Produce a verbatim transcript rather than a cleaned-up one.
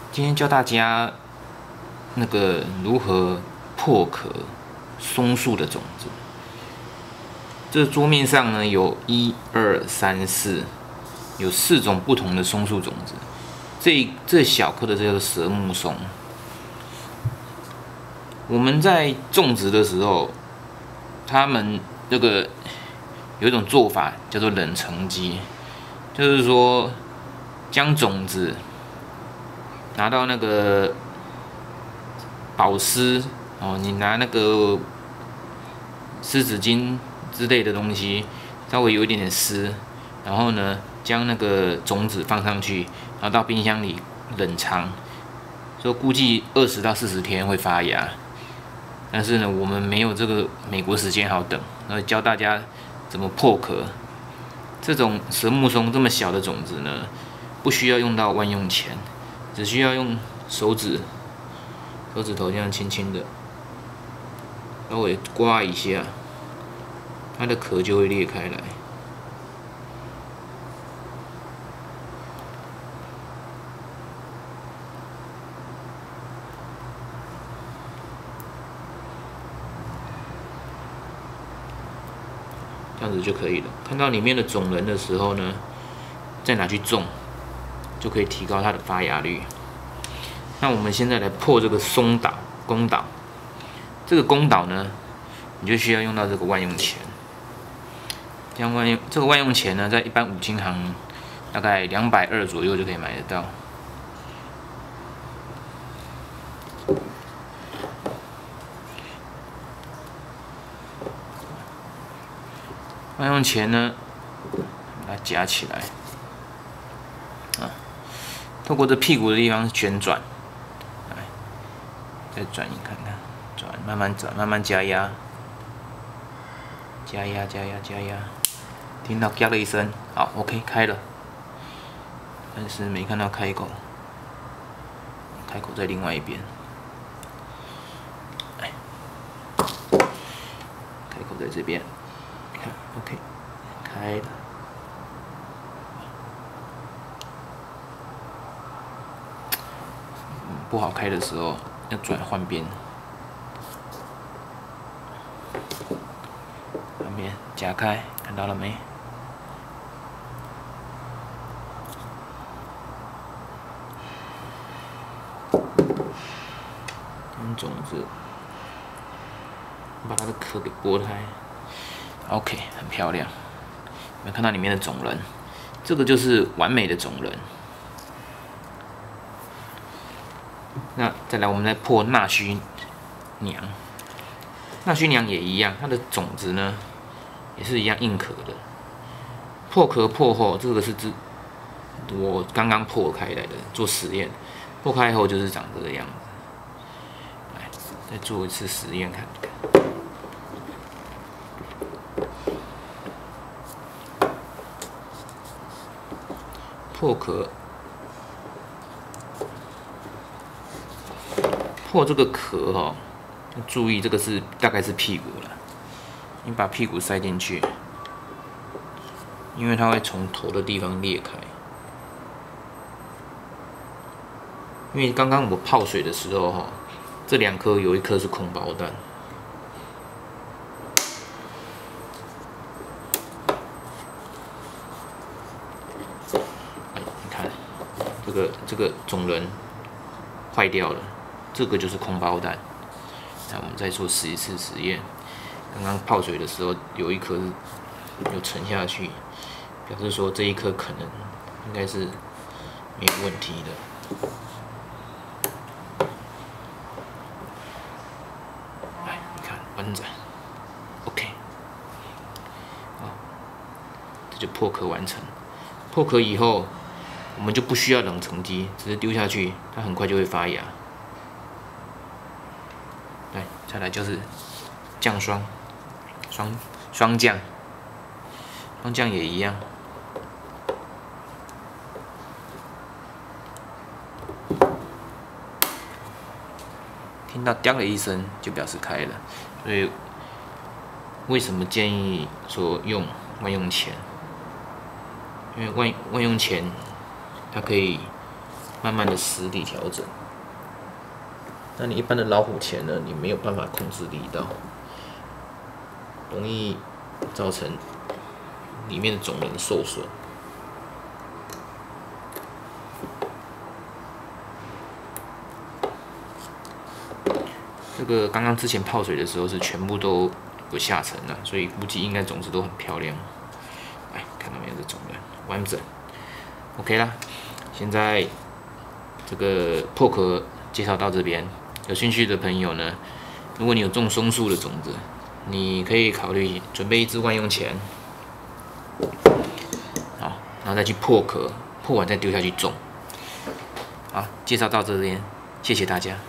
今天教大家那个如何破壳松树的种子。这桌面上呢有一二三四，有四种不同的松树种子。这这小颗的这个蛇木松，我们在种植的时候，他们这个有一种做法叫做冷承基，就是说将种子拿到那个保湿哦，你拿那个湿纸巾之类的东西，稍微有一点点湿，然后呢，将那个种子放上去，然后到冰箱里冷藏，说估计二十到四十天会发芽。但是呢，我们没有这个美国时间好等，然后教大家怎么破壳。这种蛇木松这么小的种子呢，不需要用到万用钳，只需要用手指、手指头这样轻轻的稍微刮一下，它的壳就会裂开来。这样子就可以了。看到里面的种仁的时候呢，再拿去种，就可以提高它的发芽率。那我们现在来破这个松岛、公岛。这个公岛呢，你就需要用到这个万用钳。这样万用这个万用钳呢，在一般五金行大概两百二左右就可以买得到。万用钳呢，把它夹起来，啊，透过这屁股的地方旋转，来，再转移看看，转，慢慢转，慢慢加压，加压，加压，加压，听到“嘎”的一声，好 ，OK， 开了，但是没看到开口，开口在另外一边，哎，开口在这边。看 ，OK， 开了。嗯，不好开的时候要转换边，换边夹开，看到了没？将种子把它的壳给剥开。OK， 很漂亮。有没有看到里面的种仁？这个就是完美的种仁。那再来，我们再破纳须娘。纳须娘也一样，它的种子呢也是一样硬壳的。破壳破后，这个是自我刚刚破开来的，做实验。破开后就是长这个样子。来，再做一次实验看看。破壳，破这个壳哈、哦，要注意这个是大概是屁股了。你把屁股塞进去，因为它会从头的地方裂开。因为刚刚我泡水的时候哈、哦，这两颗有一颗是空包蛋。这个这个种仁坏掉了，这个就是空包蛋。那我们再做十一次实验。刚刚泡水的时候有一颗有沉下去，表示说这一颗可能应该是没有问题的。来，你看完整 ，OK， 好，这就破壳完成。破壳以后，我们就不需要冷承基，只是丢下去，它很快就会发芽。来，再来就是降霜，霜霜降，霜降也一样。听到“叮”的一声，就表示开了。所以，为什么建议说用万用钳？因为万万用钳它可以慢慢的实力调整。那你一般的老虎钳呢，你没有办法控制力道，容易造成里面的种源受损。这个刚刚之前泡水的时候是全部都有下沉了，所以估计应该种子都很漂亮。哎，看到没有？这种源完整 ，OK 啦。现在这个破壳介绍到这边。有兴趣的朋友呢，如果你有种松树的种子，你可以考虑准备一支万用钳，好，然后再去破壳，破完再丢下去种。好，介绍到这边，谢谢大家。